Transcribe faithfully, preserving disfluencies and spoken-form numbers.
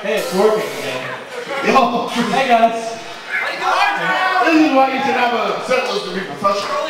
Hey, it's working again. Yo. Hey guys. This is why you should have a settlers to be professional.